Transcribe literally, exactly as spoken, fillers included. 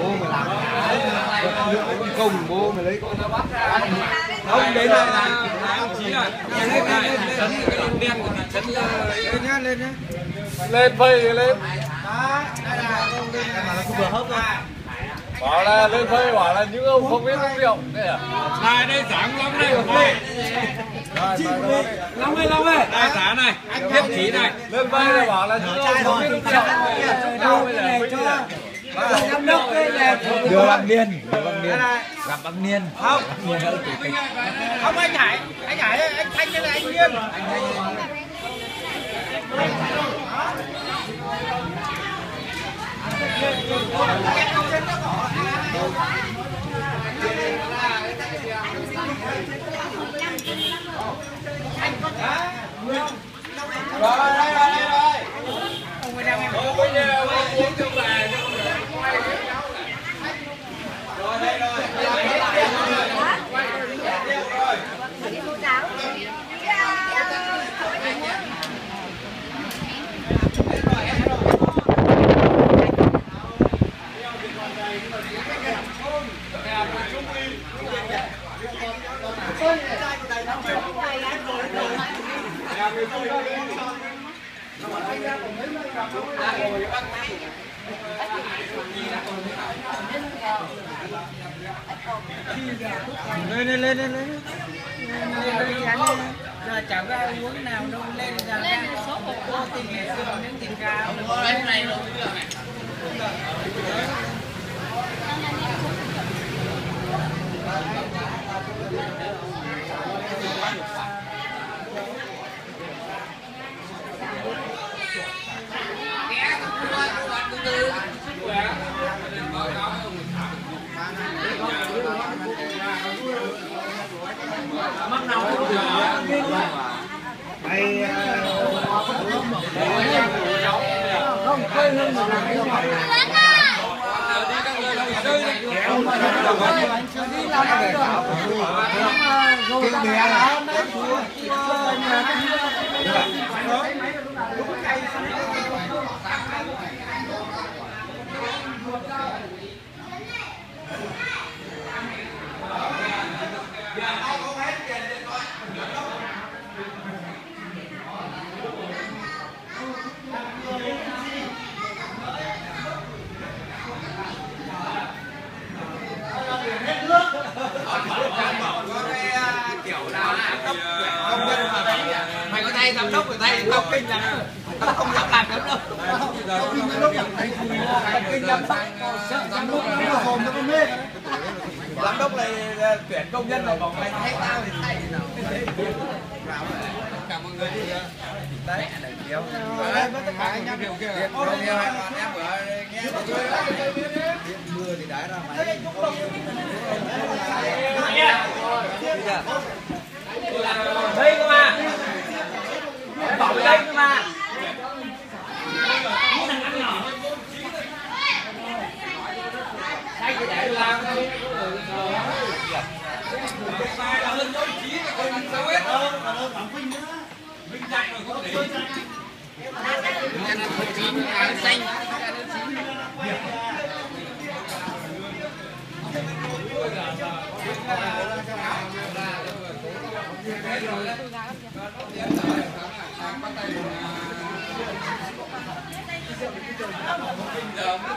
bố mày làm cùng bố mày lấy không đấy là là ông chí à lên lên lên cái đèn đen của thị trấn lên nhá lên nhá lên phơi lên đây là vừa hấp thôi bảo là lên phơi bảo là những ông không biết uống rượu đây à này đây dáng lắm đây Long ơi Long ơi đây giá này thiết chỉ này lên phơi là bảo là những ông không biết uống rượu đâu bây giờ giám đốc đưa băng niên đưa băng niên gặp băng niên không không anh Hải anh Hải anh Thanh hay là anh Niên rồi đây rồi đây rồi ông mới đang em uống cho bà rồi đây rồi lên lên lên lên lên giờ chẳng có uống nào đâu lên giờ lên số một cô tiền những tiền cao cái này luôn mắt nào cũng được mày không quên hơn một lần nữa mày có thay giám đốc rồi thay tao kinh là tao không dám làm giám đốc kinh giám đốc giám đốc nó hồn nó mê giám đốc này tuyển công nhân này còn mày thay tao thì thay nào cảm ơn mọi người đấy để kéo đấy với tất cả anh em đều kia không nhiều anh em vừa nghe mưa thì đá ra máy đây cơ mà bảo đây cơ mà đây thì để làm thôi sai là hơn dấu chí còn sao hết hơn còn hơn bản Vinh nữa Vinh chạy rồi không để chín xanh Hãy subscribe cho kênh Ghiền Mì Gõ để không bỏ lỡ những video hấp dẫn.